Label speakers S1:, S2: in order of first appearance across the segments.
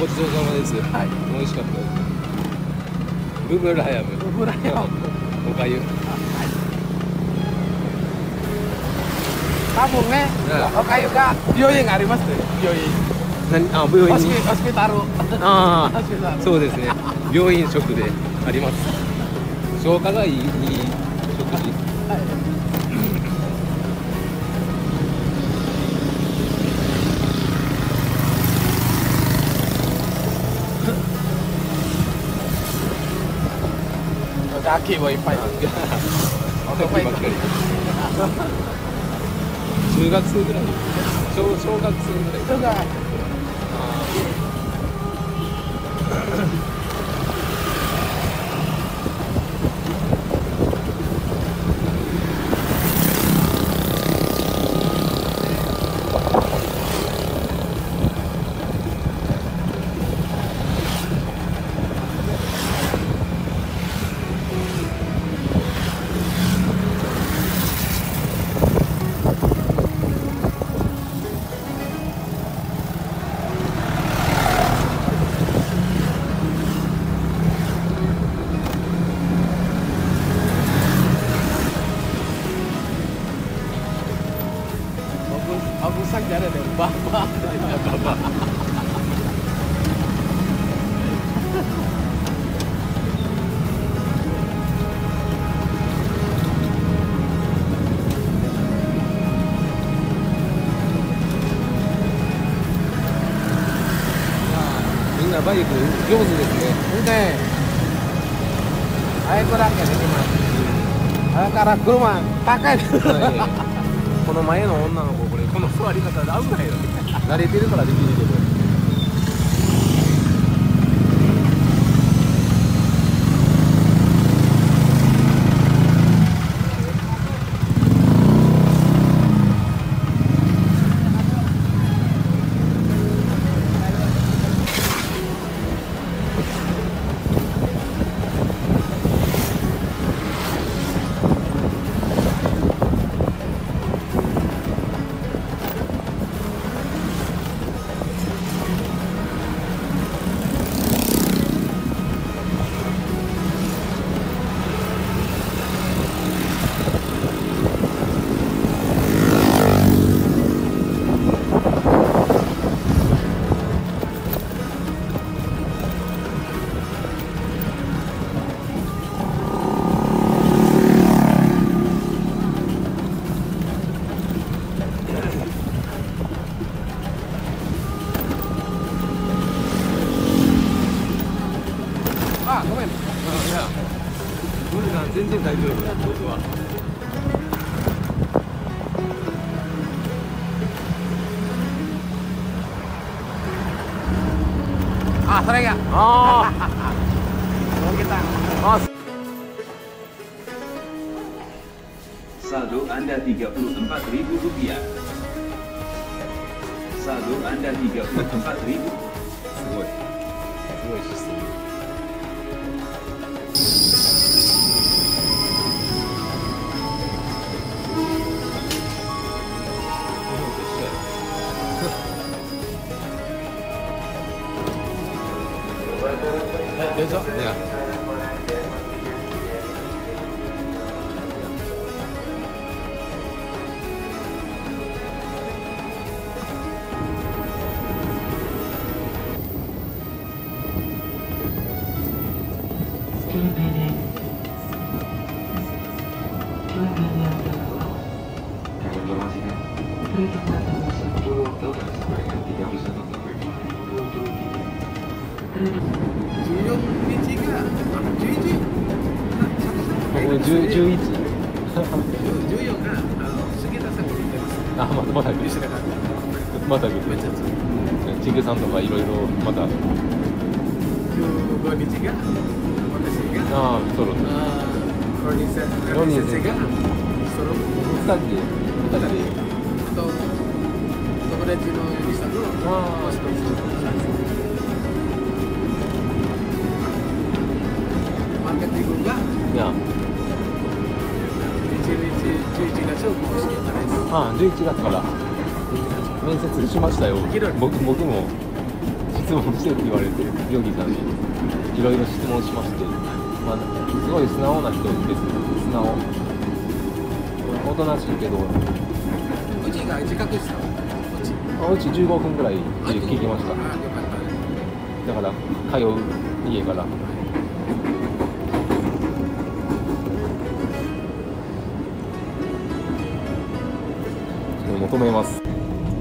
S1: ごちそうさまです。
S2: はい。
S1: 美味しかったです。ブブラヤム。
S2: ブブラヤム。
S1: おかゆ。
S2: 多分ね、おかゆが病院がありますね。病院。
S1: あ、病院に。
S2: ホスピタル。
S1: ああ、そうですね。病院食であります。消化がいい食事。
S2: はい。ラッキーもいっぱい。
S1: 男ばっかり。中学生ぐらい。小学生ぐらい。
S2: Bagus saja ada deh, bapak.
S1: Minnaバイク上手ですね。
S2: ね、あいこだけできます。だから車高い。
S1: この前の女の子、この座り方で危ないよね。慣れてるからできるけど。
S2: あ、ごめん。
S1: いや、無理な、全然大丈夫、僕は。
S2: あ、それが。
S1: あ
S2: Mau kita.
S1: あ、あ、
S3: Saldo Anda Rp34.000. Saldo Anda Rp34.000.
S1: すごい。すごいシステム。日本と一緒や。
S2: Besok.
S1: Ya.
S2: Juyung biji nggak? Jiji.
S1: 僕11。
S2: Juyung kan? Sekitar satu juta.
S1: あ、また来る。また来る。チグさんとかいろいろまた。
S2: Dua biji nggak? Potensi nggak?
S1: ああ、ソロ。
S2: Kondisi nggak? Suruh.
S1: 2人で。
S2: Atau kemudian Jino bisa dulu.
S1: ああ、
S2: Market di Google.
S1: いや。
S2: 11月を申し込んだです。
S1: ああ、11月から面接しましたよ。僕も実質問してって言われて、ヨギさんにいろいろ質問しまして、まあ、すごい素直な人です。素直。おとなしいけど、
S2: うちが近くした
S1: うち15分ぐらいって聞きました。
S2: あ、よかったね。
S1: だから通う家から。求めます。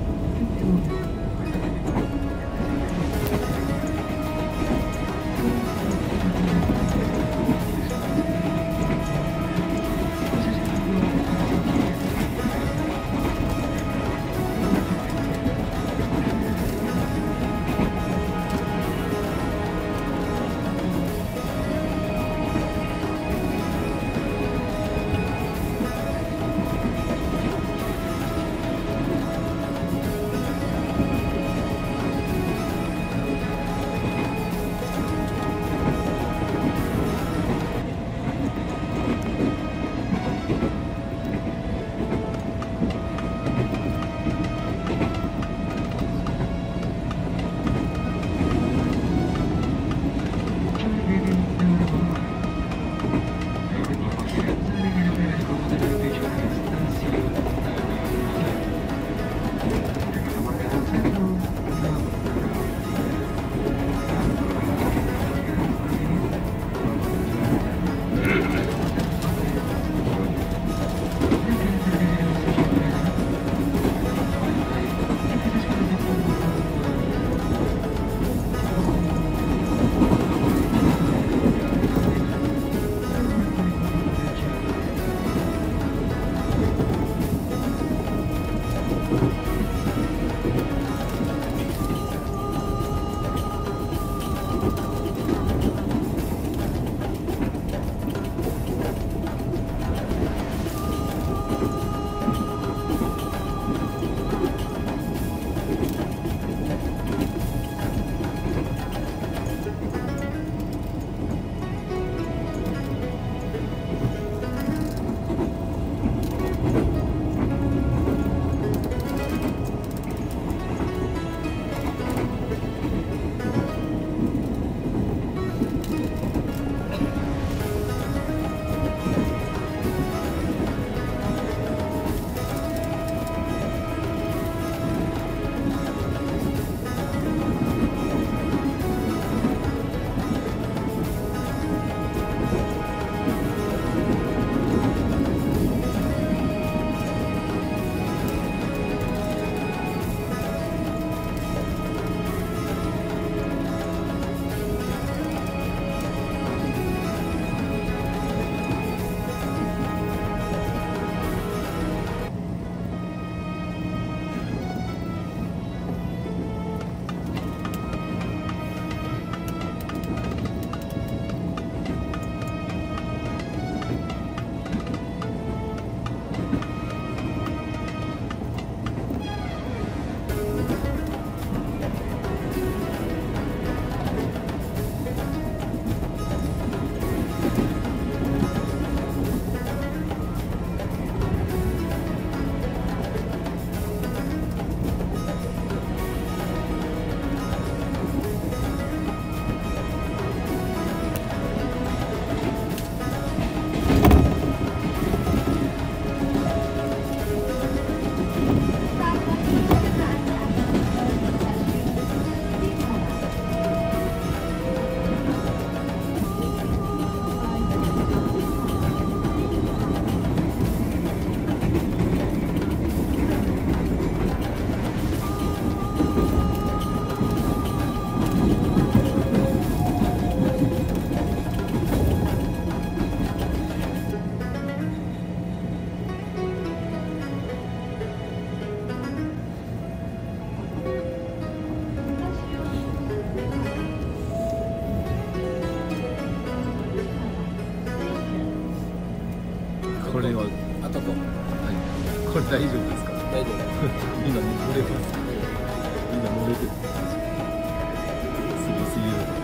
S2: これはあとこ、
S1: はい、これ大丈夫ですか？
S2: 大丈夫。
S1: 今乗れます。今乗れてる。すごすぎる。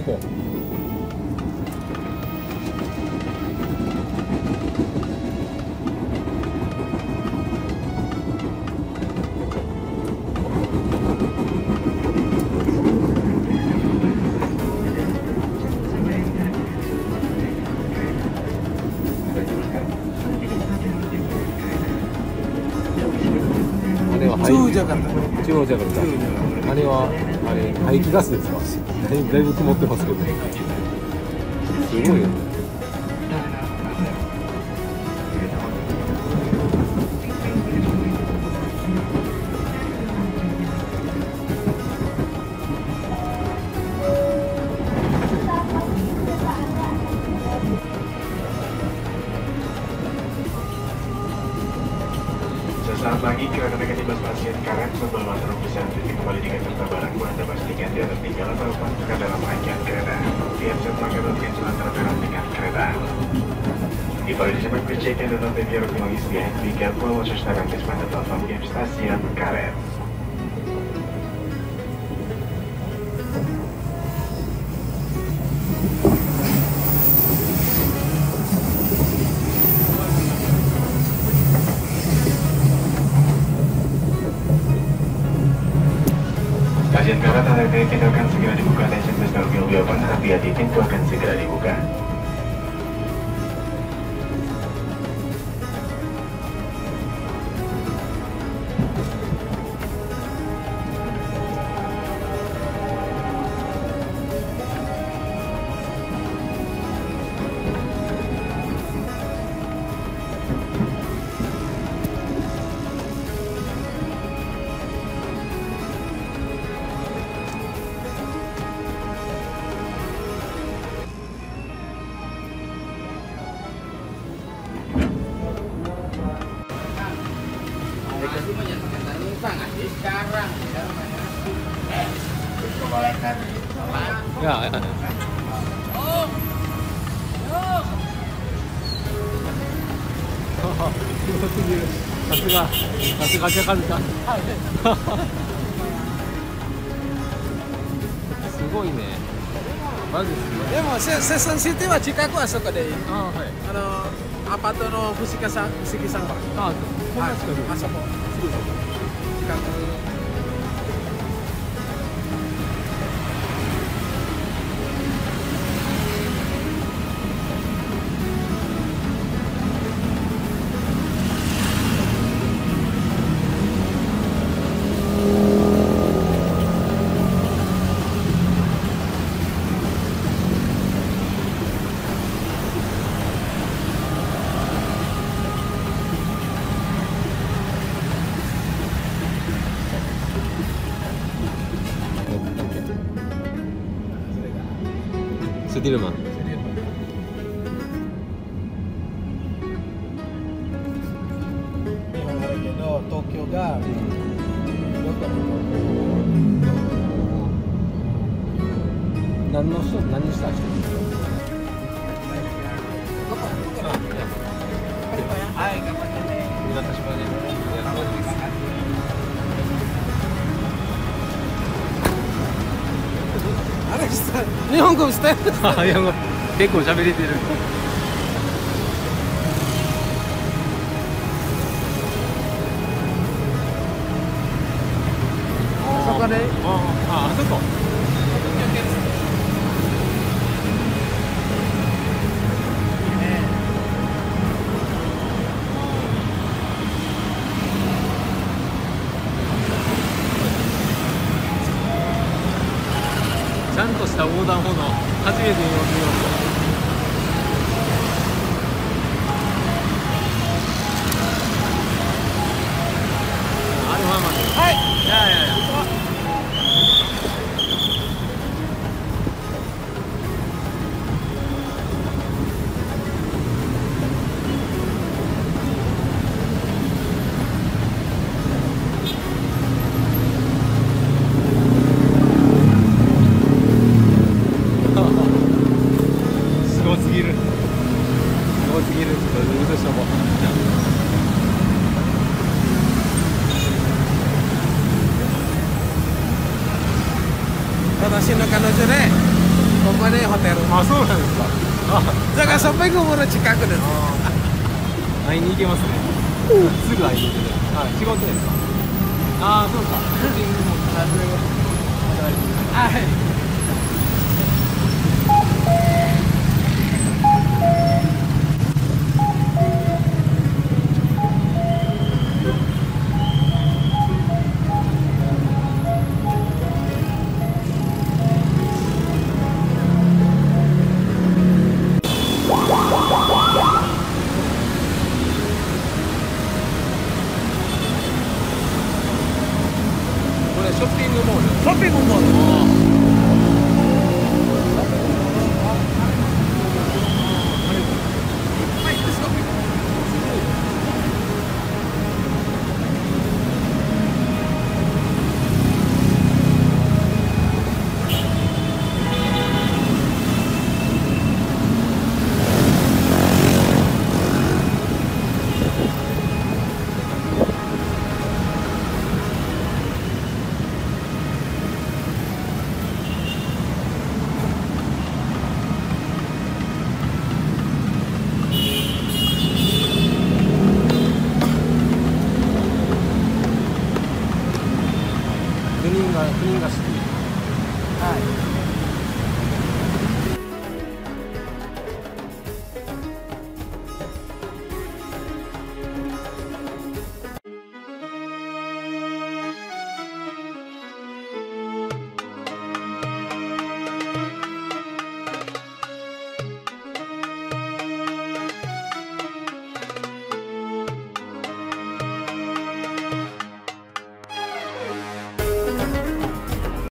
S1: こう。
S2: 中央ジャカルタ。
S1: 中央ジャカルタ。あれは排気ガスですか。だいぶ曇ってますけど。すごいよね。
S4: Selamat pagi, kerana bebas pasien karet sebelum masuk bisa titik kembali di Jakarta Barat. Anda pastikan tidak tertinggal atau masukkan dalam rangkaian kereta. Siap-siap melakukan selantar berat dengan kereta. Di bawah disebut bercekan dan biar pengisian. Be careful watch your antes pada platform game stasiun karet. Stasiun karet hati-hati, pintu akan segera dibuka. Attention please, don't be open. Hati-hati, pintu akan segera dibuka.
S1: Ya,さすがジャカルタ。すごいね。マジですね。
S2: でもセッションシティは近くあそこでいい。
S1: あ、はい。
S2: アパートの不思議さんば。
S1: あ、こんな近く。
S2: あそこ。近く。
S1: スディルマン。
S2: 日本あるけど東京がどこ
S1: 何した人？
S2: はい、頑張ってね。
S1: 私もね。
S2: あれ日本語してる。
S1: 日本語結構喋れてる。
S2: そこで。
S1: あそこ。ちゃんとした横断歩道初めて見ました。あれはまで。
S2: はい。
S1: いやいやいや。すごすぎる。すごすぎる。嘘しとこう。
S2: 私の彼女ね。 ここねホテル。
S1: あ、そうなんですか。
S2: だからショッピングモール近くです。
S1: 会いに行けますね。すぐ会いに行ける。あ、仕事ですか。ああ、そうか。ショッピングモールで働いてる。
S2: はい。